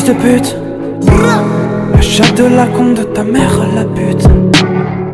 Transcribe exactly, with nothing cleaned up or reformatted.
de pute. La chatte de la con de ta mère la pute.